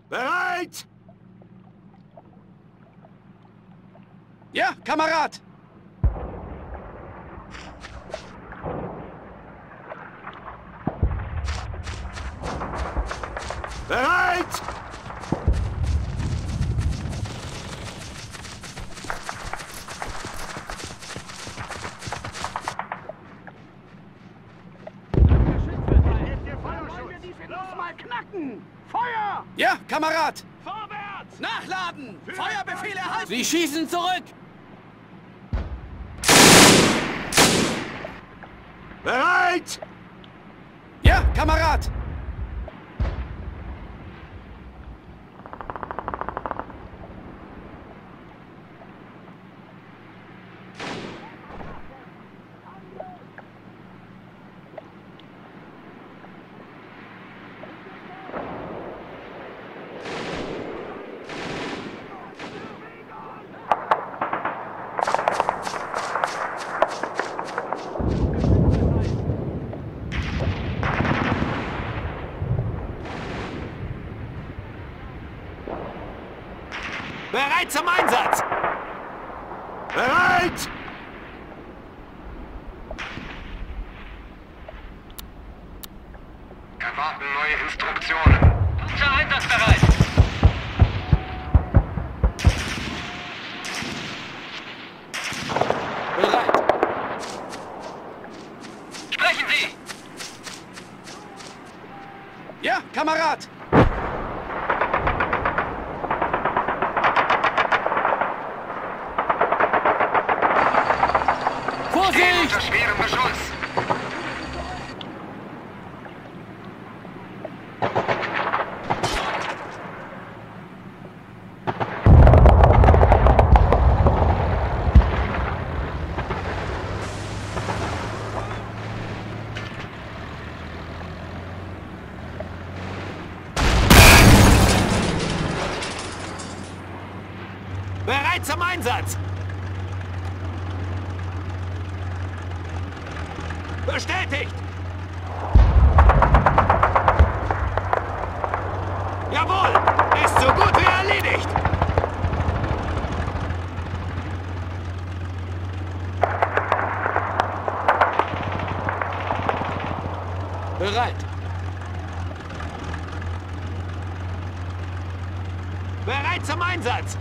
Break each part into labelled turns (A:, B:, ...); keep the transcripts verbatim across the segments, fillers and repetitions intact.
A: Bereit!
B: Ja, Kamerad!
A: Bereit!
C: Feuer!
B: Ja, Kamerad!
C: Vorwärts!
B: Nachladen!
C: Für
B: Feuerbefehl erhalten!
D: Sie schießen zurück!
A: Bereit!
B: Ja, Kamerad!
D: Bereit zum Einsatz!
A: Bereit!
E: Erwarten neue Instruktionen.
D: Panzer einsatzbereit!
B: Bereit!
D: Sprechen Sie!
B: Ja, Kamerad!
E: Stehen unter schwerem Beschuss.
D: Bereit zum Einsatz! Bestätigt! Jawohl! Ist so gut wie erledigt!
B: Bereit!
D: Bereit zum Einsatz!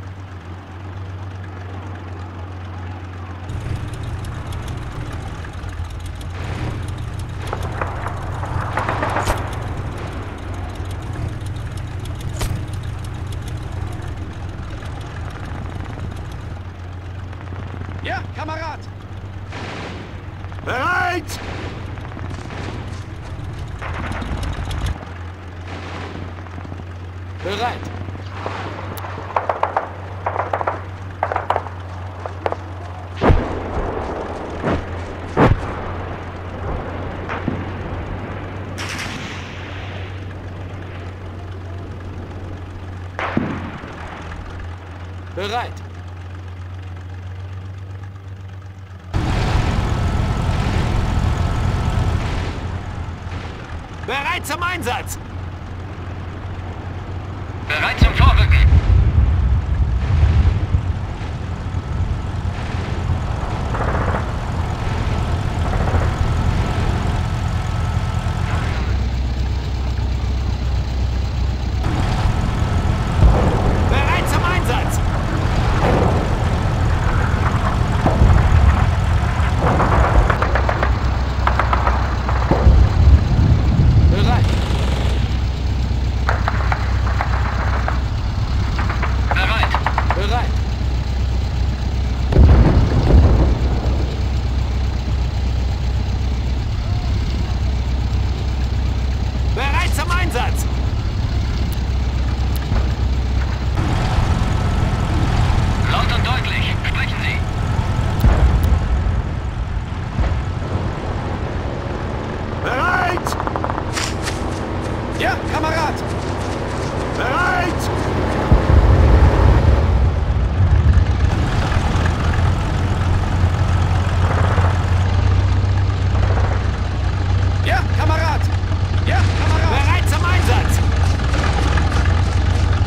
B: Ja, Kamerad!
A: Bereit!
B: Bereit! Bereit!
D: Bereit zum Einsatz!
E: Bereit zum Vorrücken.
D: Bereit zum Einsatz!
B: Bereit!
E: Bereit.
B: Bereit!
D: Bereit zum Einsatz!
E: Laut und deutlich. Sprechen Sie.
A: Bereit!
B: Ja, Kamerad!
A: Bereit!
B: Ja, Kamerad! Ja, Kamerad!
D: Bereit zum Einsatz!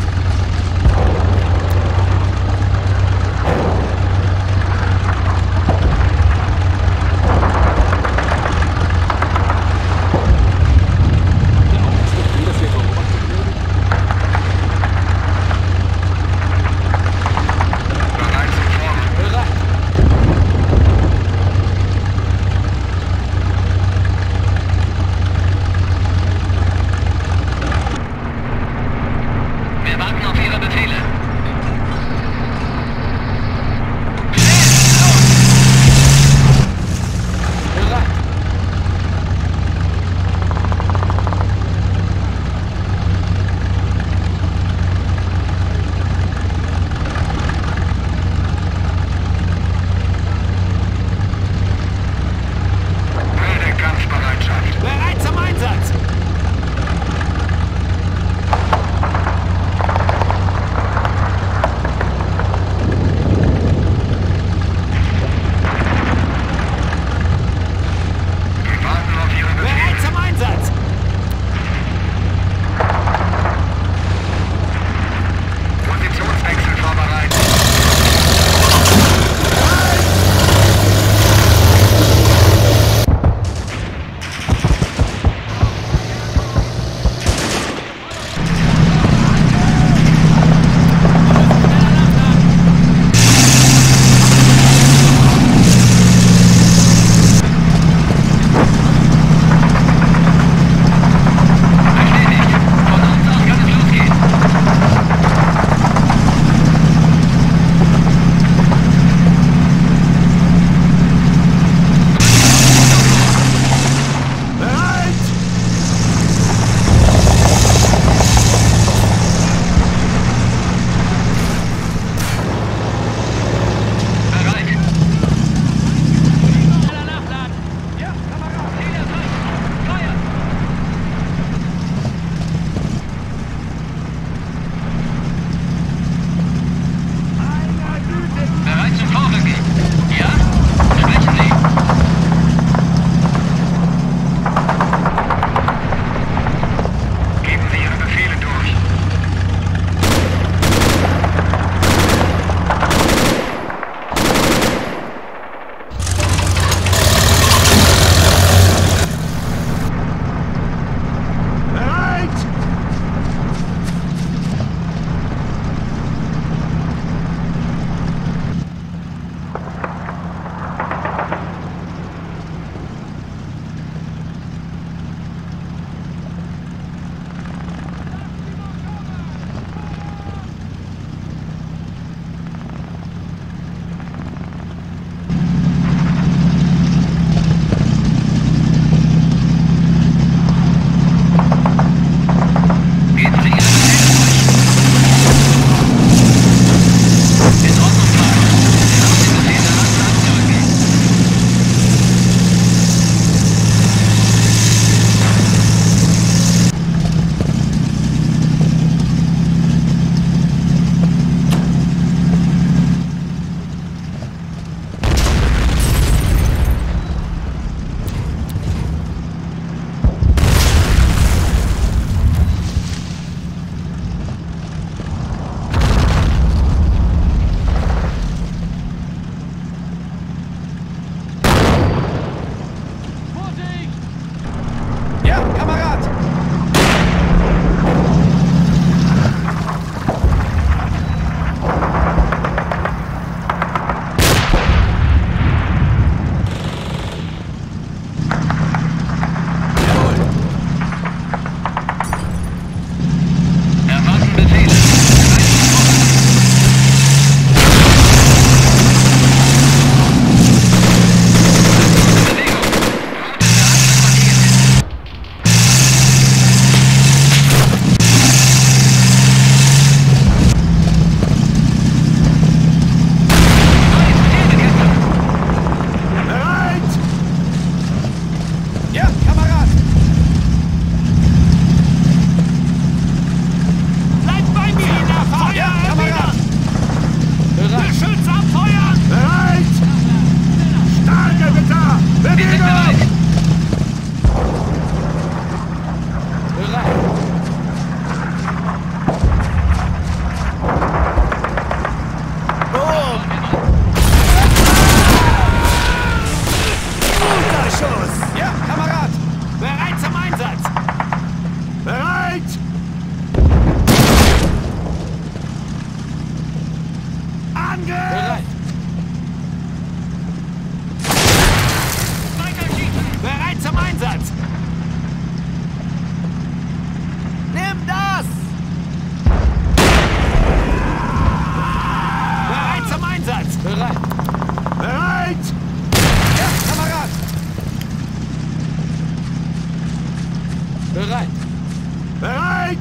B: Bereit.
A: Bereit!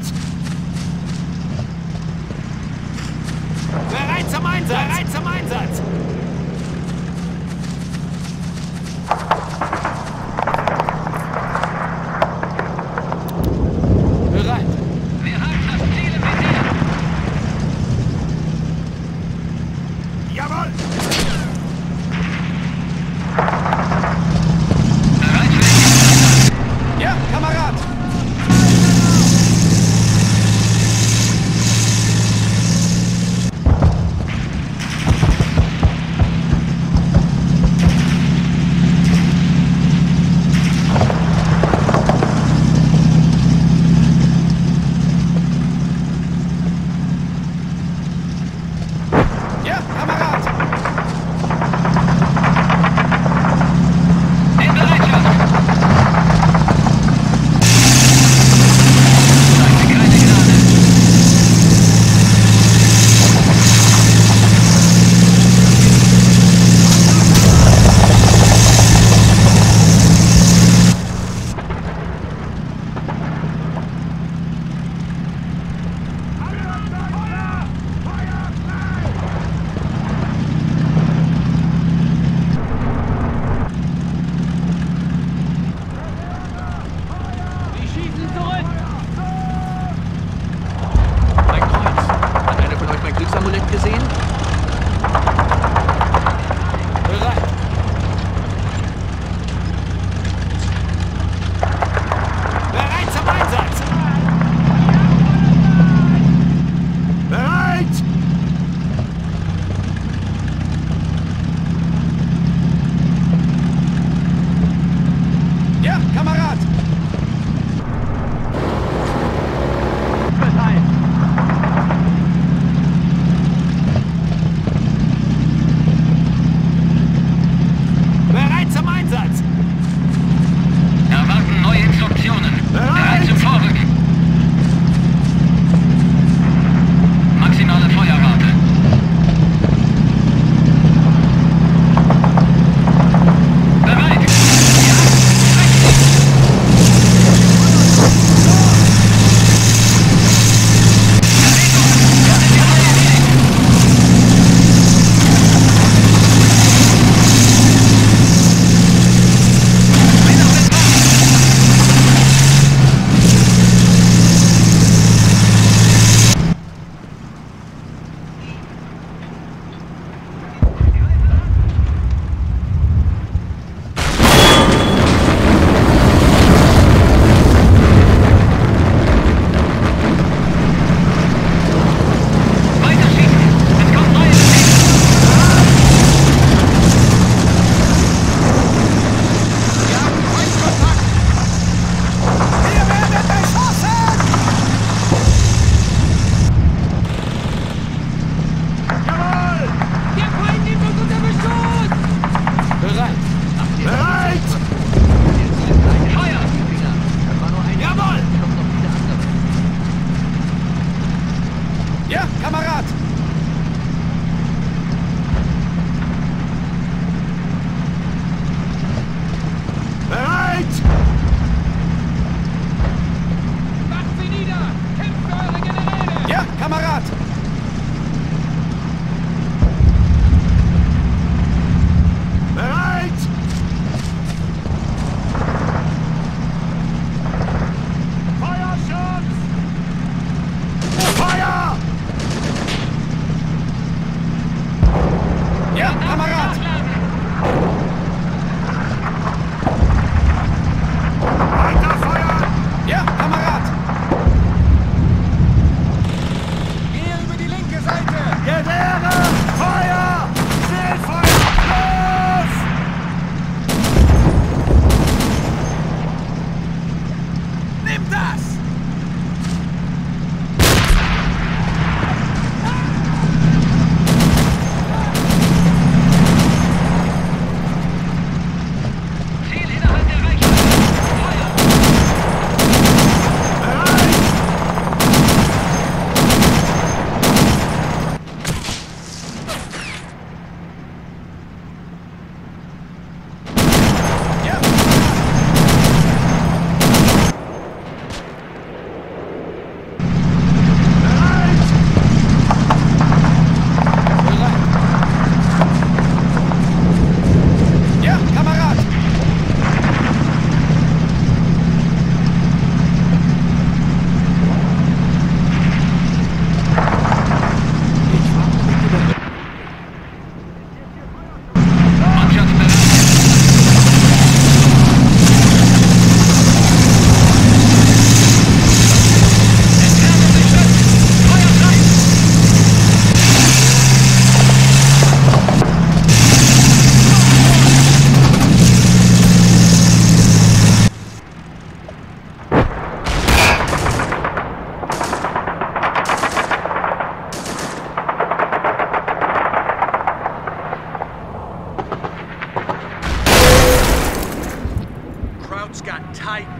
D: Bereit zum Einsatz! Bereit zum Einsatz!
B: Bereit.
E: Wir haben das Ziel im Visier.
A: Jawohl!
E: Bereit für den
B: Ja, Kamerad.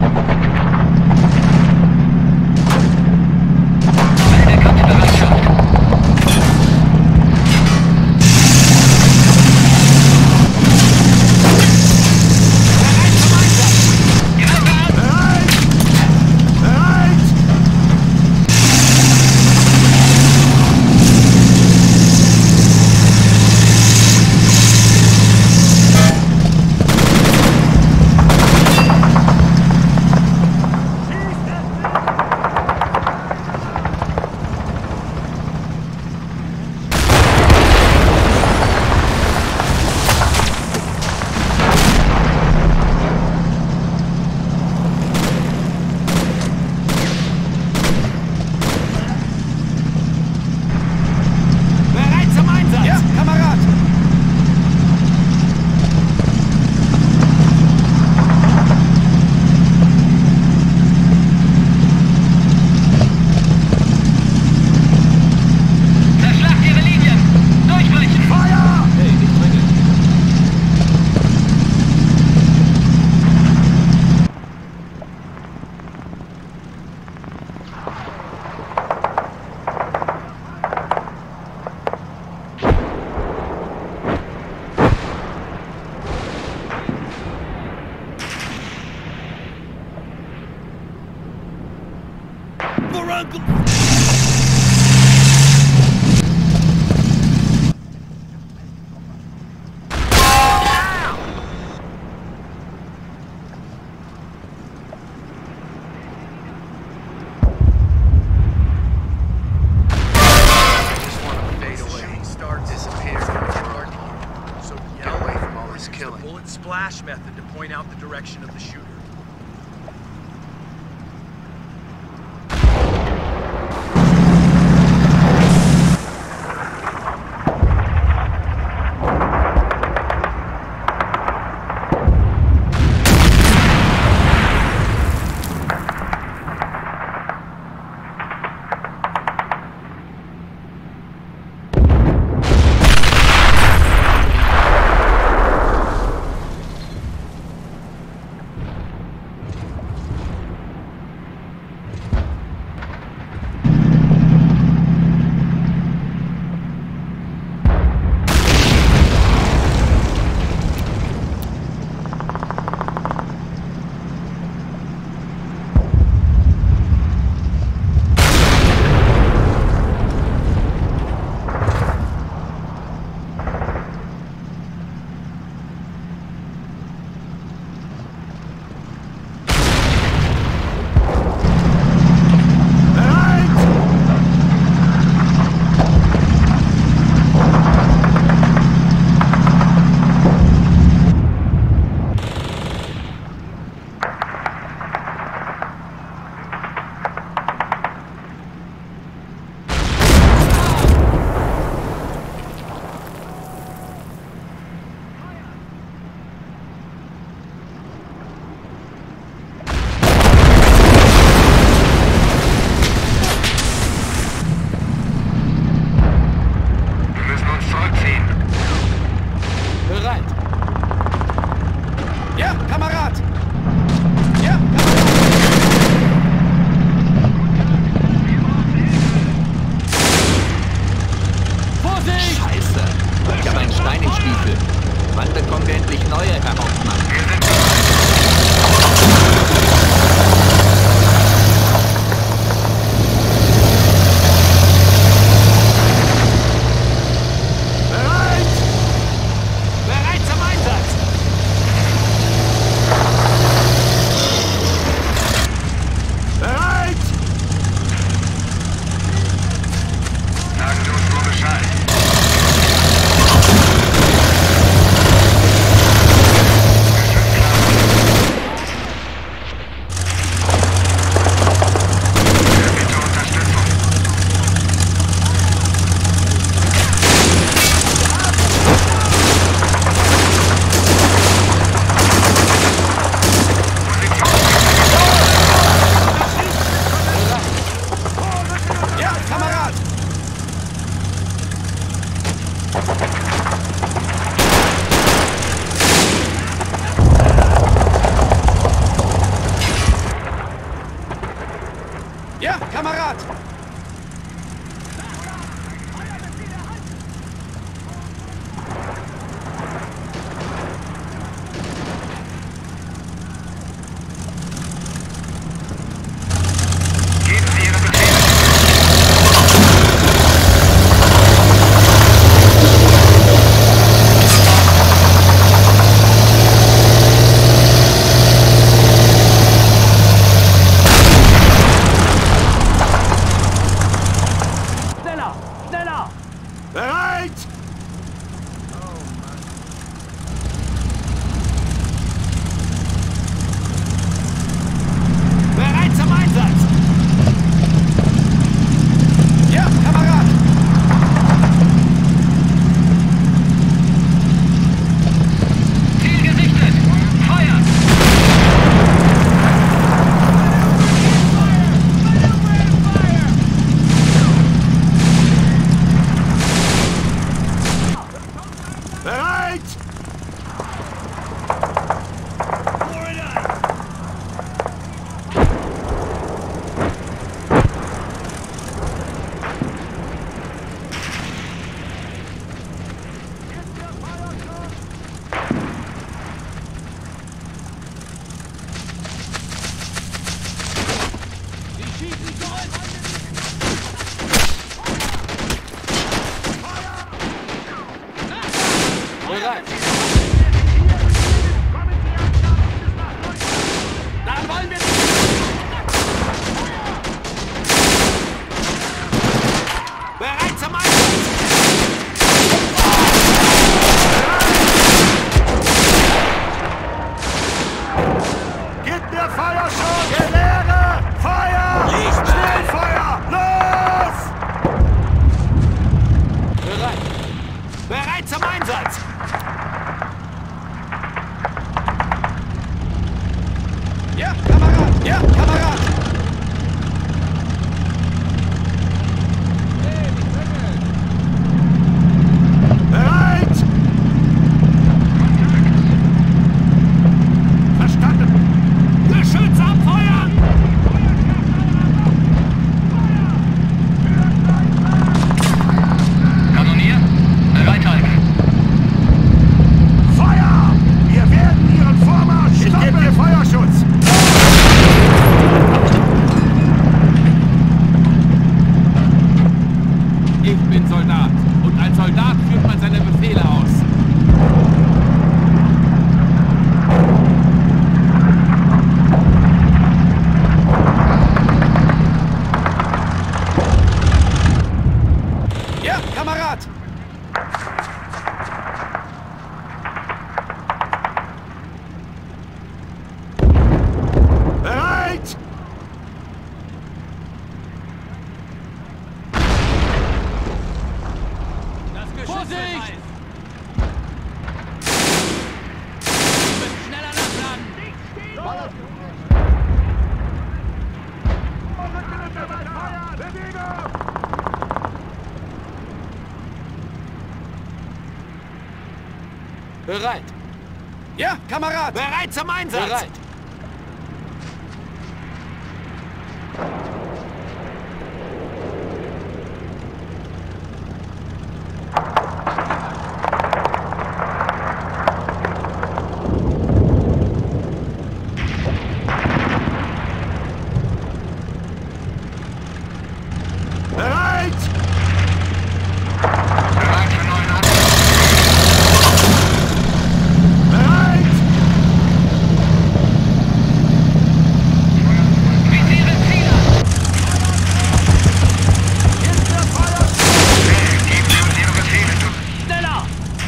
E: Melde Kampfbereitschaft.
A: Bereit! Bereit!
B: Bereit zum Einsatz! Ja, Kamerad!
E: Zerschlagt ihre Linien. Durchbrechen.
A: Feuer!
B: Hey, nicht drinnen.
C: Just want to fade away, start disappear. So get away from all this killing.
F: The bullet splash method to point out the direction of the shooter.
B: Ja, Kamerad!
E: Geben Sie Ihre Befehle.
B: Schneller! Schneller!
A: Bereit!
D: Bereit zum Einsatz!
B: Ja, Kamerad!
E: Ziel gesichtet. Feuer!
A: Bereit!
B: Bereit!
D: Da wollen wir bereit zum Einsatz!
A: Gib mir Feuerschuss! Gewehre! Feuer! Schnellfeuer! Los!
B: Bereit!
D: Bereit zum Einsatz!
B: Ja, Kamerad! Ja, Kamerad!
A: Bereit! Verstanden!
D: Geschütz abfeuern!
E: Kanonier. Bereithalten.
A: Feuer! Wir werden Ihren Vormarsch stoppen! Ich gebe dir Feuerschutz!
D: Ich bin Soldat und als Soldat führt man seine Befehle aus.
B: Ja, Kamerad!
A: Bereit!
D: Das Geschütz
B: Vorsicht!
D: wird heiß. Wir müssen schneller nachladen.
B: Bereit! Ja, Kamerad!
D: Bereit zum Einsatz!
B: Bereit!
A: Bereit!
E: Bereit für neuen Angriff.
A: Bereit!
E: Visiere Ziele. Geben Sie uns Ihre Befehle.
D: Schneller!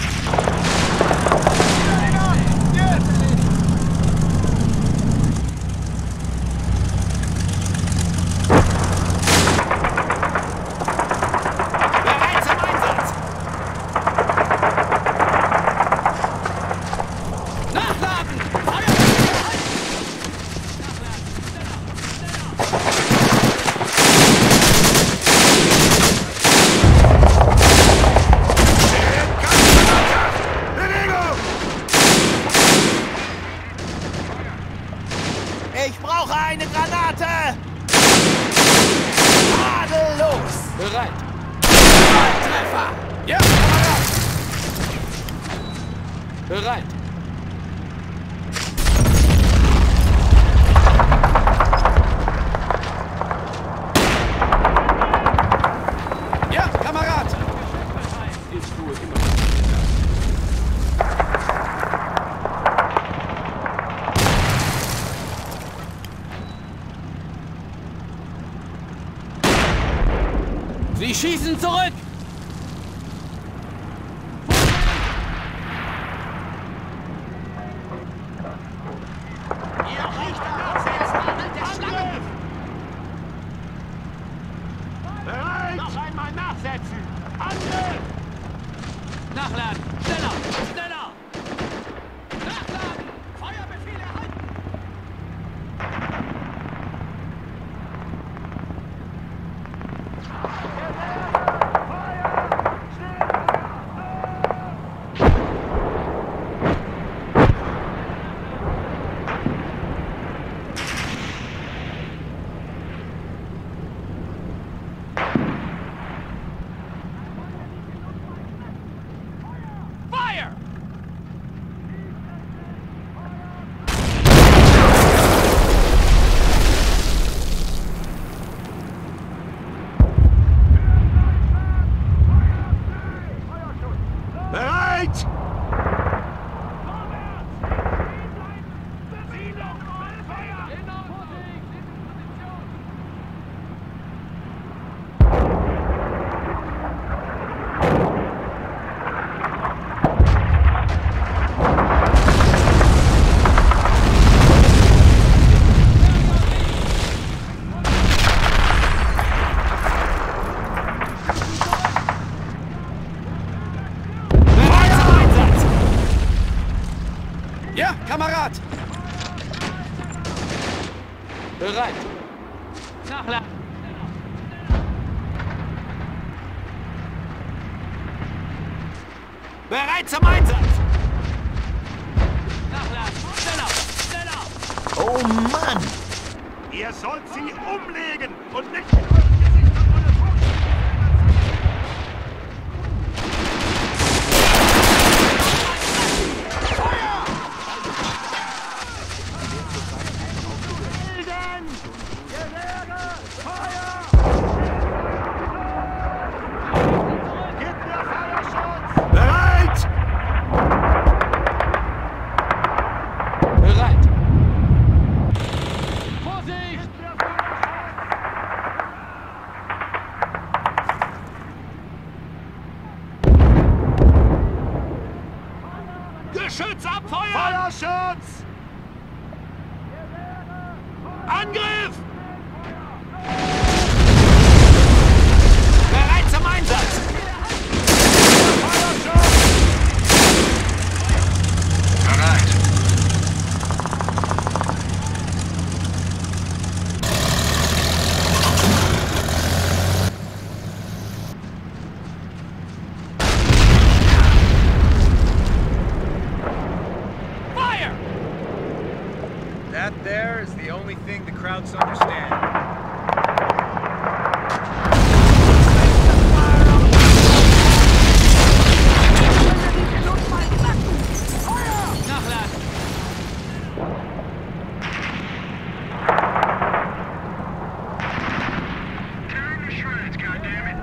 D: Bereit zum Einsatz!
B: Nachladen!
A: Bewegung!
D: Ich brauche eine Granate!
B: Tadellos! Bereit! Treffer! Ja, Kamerad! Bereit! Ja, Kamerad!
D: Ist wohl immer.
B: Sie schießen zurück!
A: Bereit!
D: Noch einmal nachsetzen! Angriff!
B: Nachladen! Schneller! Schneller!
D: Nachladen! Feuerbefehl erhalten! Fire!
A: Bereit!
B: Ja, Kamerad! Bereit! Nachladen!
D: Bereit zum Einsatz!
B: Nachladen! Schneller! Schneller!
A: Oh Mann! Ihr sollt sie umlegen und nicht in eurem Gesicht und ohne Furcht. Bereit!
B: Bereit!
D: Vorsicht! Geschütz abfeuern!
A: Feuerschutz!
D: Angriff! Bereit zum Einsatz!
E: Bereit.
D: Fire!
C: That there is the only thing the Krauts understand.
B: Nachladen!
E: Turn to shreds, goddammit.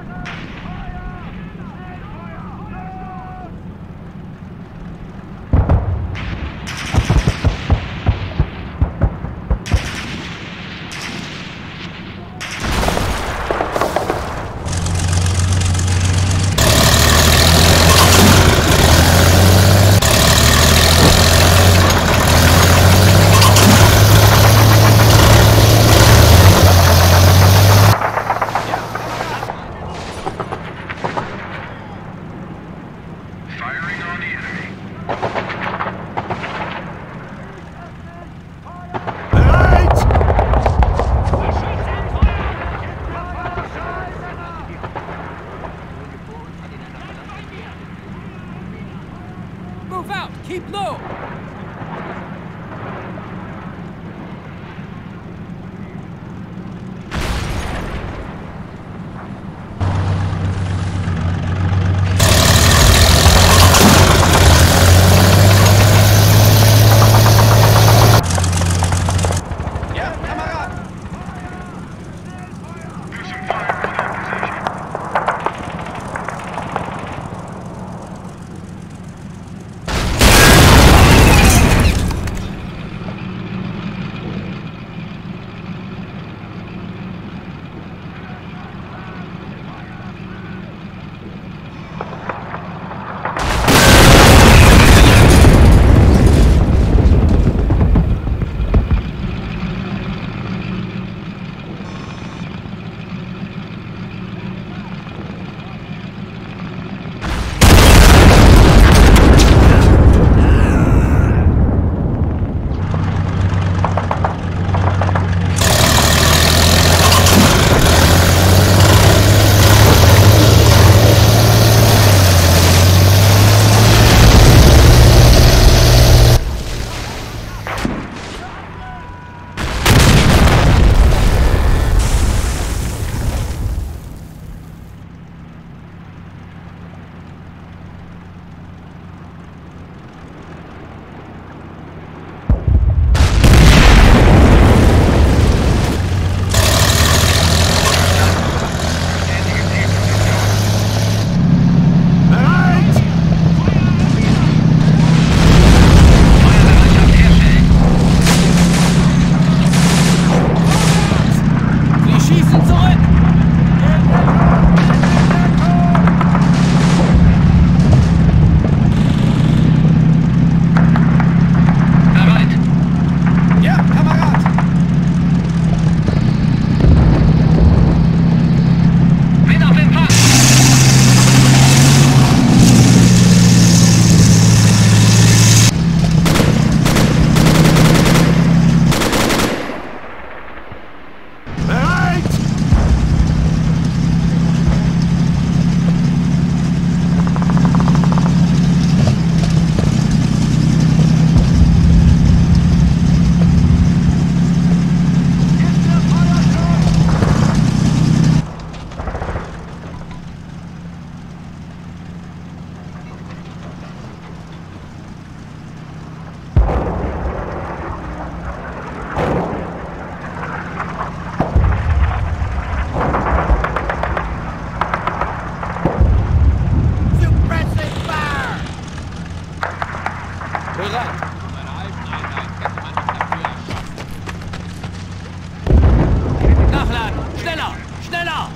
B: Schneller!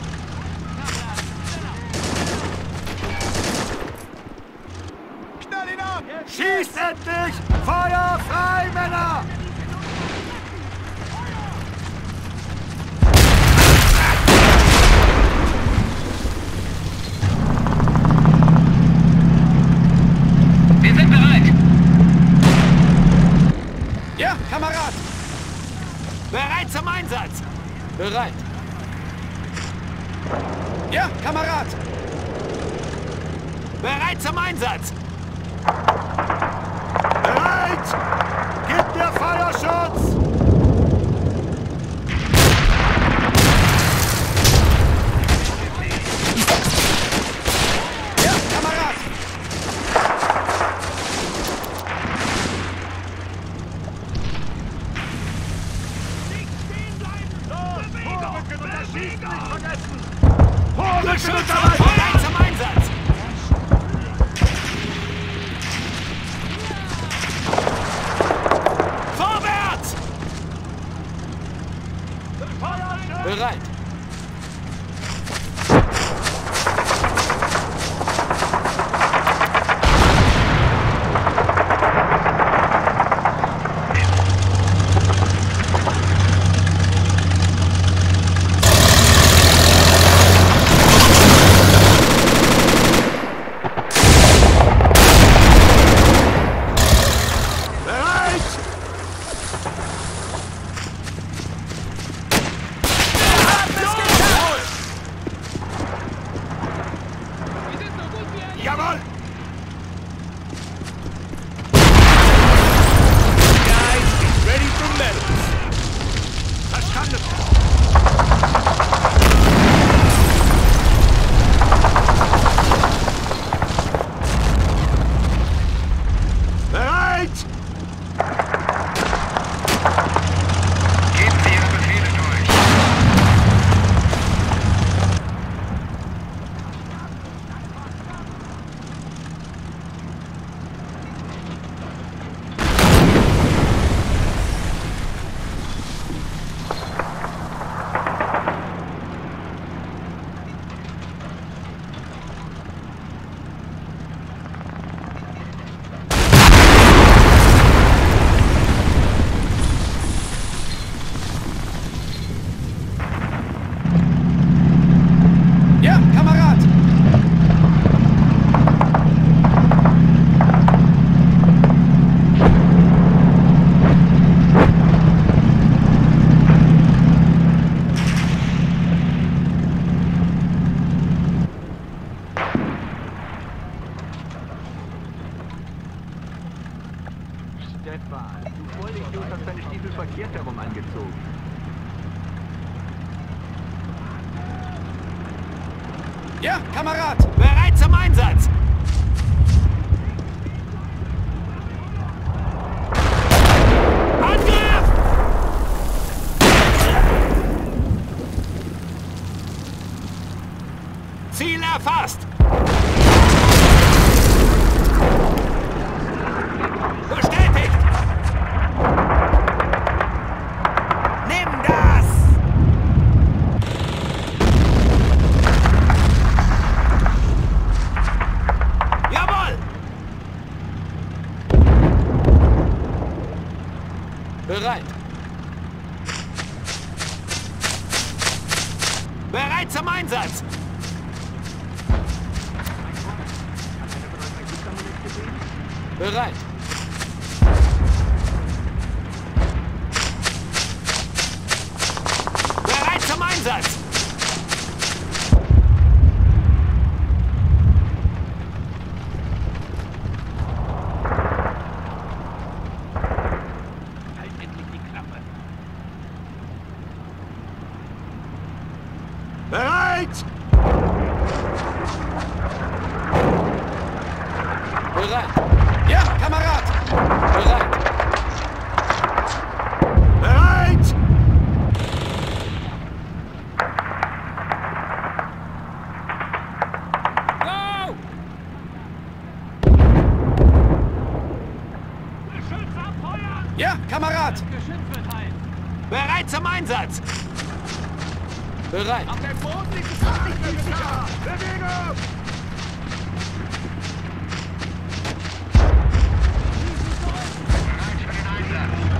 D: Knall ihn ab!
A: Schießt endlich! Feuer frei, Männer!
E: Wir sind bereit.
B: Ja, Kamerad! Bereit zum Einsatz! Bereit! Ja, Kamerad! Bereit zum Einsatz!
A: Bereit! Gib mir Feuerschutz!
B: Ja, Kamerad!
A: Vorrücken und das Schießen nicht vergessen!
B: Geschütz
A: Vorrücken und
B: bereit zum Einsatz! Vorwärts! Bereit!
A: Jawohl!
D: Guys, get ready for medals.
A: Verstanden! Bereit!
E: Geben Sie Ihre Befehle durch.
B: Ja, Kamerad!
G: Stefan, du Vollidiot hast deine Stiefel verkehrt herum angezogen.
B: Ja, Kamerad! Bereit zum Einsatz! Angriff! Ziel erfasst! Bestätigt! Nimm das! Jawohl! Bereit! Bereit zum Einsatz! Bereit! Bereit zum Einsatz! Halt endlich die Klappe!
A: Bereit!
B: Bereit! Ja, Kamerad! Bereit!
A: Bereit!
B: Go! Ja, Kamerad! Bereit zum Einsatz! Bereit.
D: Auf dem Boden ist es fast nicht mehr sicher. Bewegung!
E: Bereit für den Einsatz.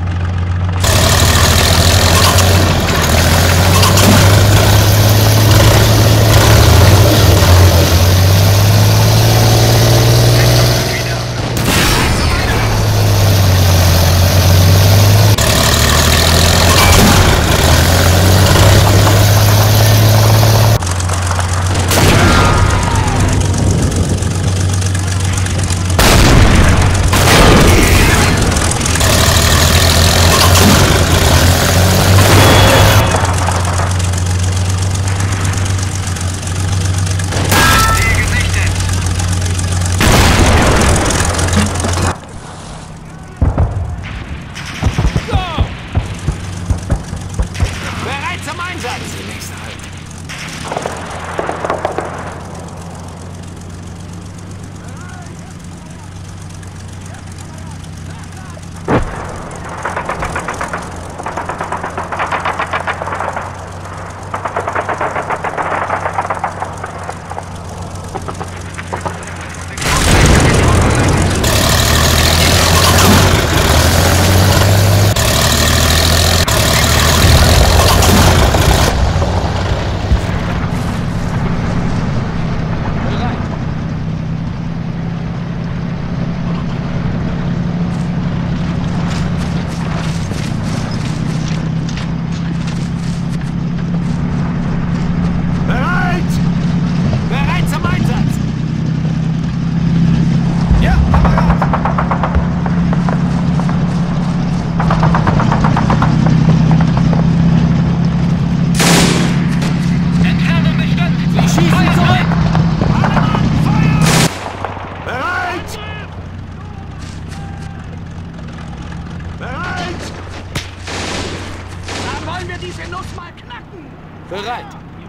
B: Bereit.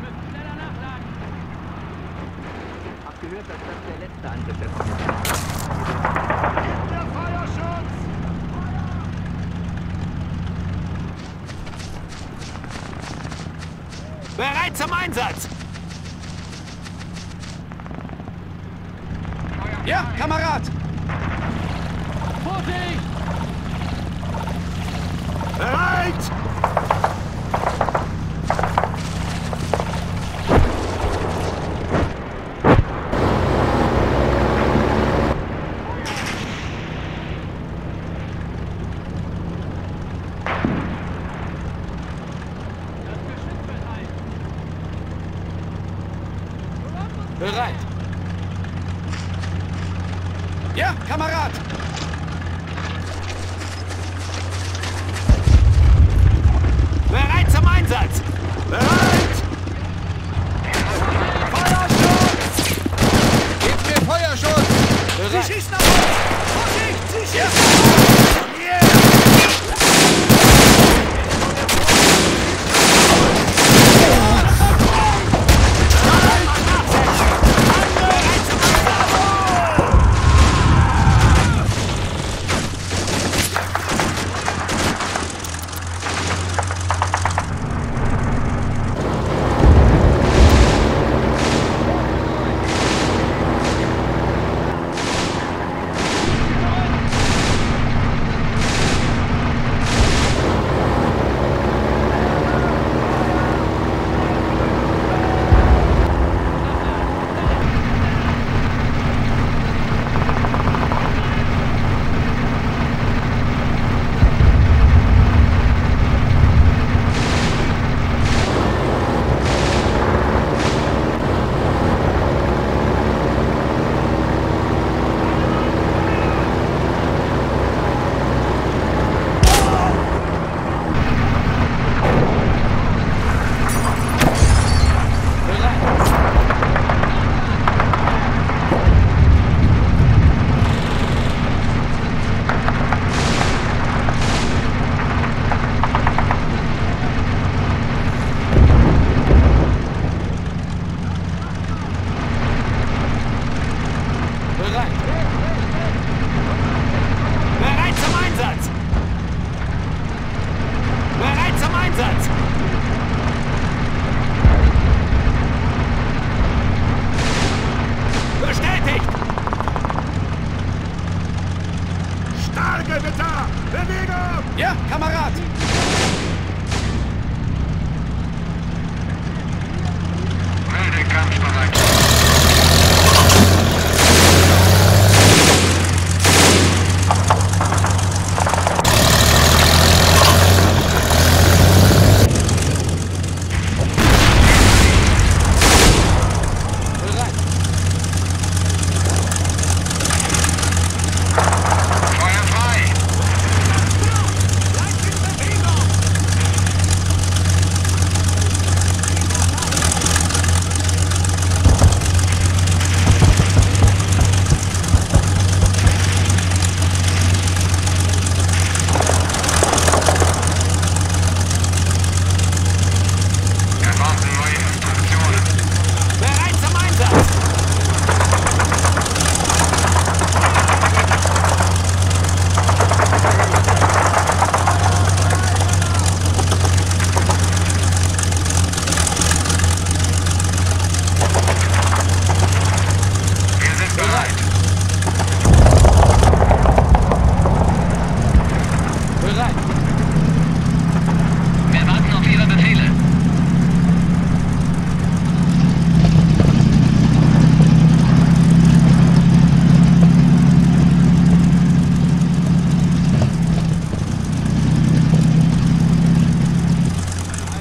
G: Hab gehört, dass das der letzte Angriff der Kommission ist.
A: Der Feuerschutz!
D: Bereit zum Einsatz!
B: Ja, Kamerad!
D: Vorsicht!
A: Bereit!
B: Bereit. Ja, Kamerad!
D: Bereit zum Einsatz!
A: Bereit!
D: Feuerschutz!
B: Gebt mir Feuerschutz!
D: Sie
B: Bereit.
D: schießen auf uns! Vorsicht! Sie schießen!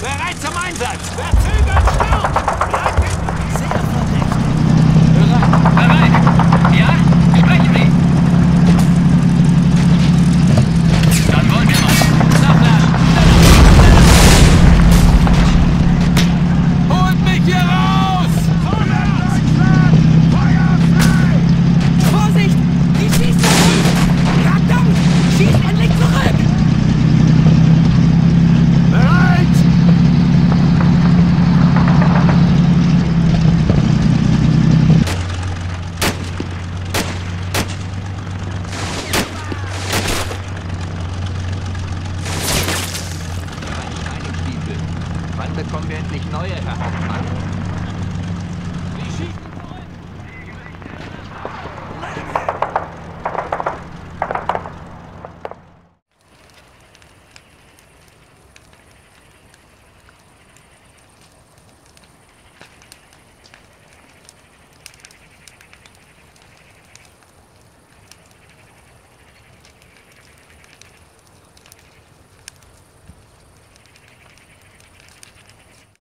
D: Bereit zum Einsatz! Verzögert Start! Bleibt
B: Sehr verdächtig.
E: Bereit! Ja? Sprechen Sie! Dann wollen wir mal.
B: Nachladen! Holt mich hier raus! Vorsicht! Die schießen auf uns! Verdammt! Schießt endlich zurück!
A: Bereit!
G: Ein Steinigstiefel. Wann bekommen wir endlich neue, Herr Hauptmann?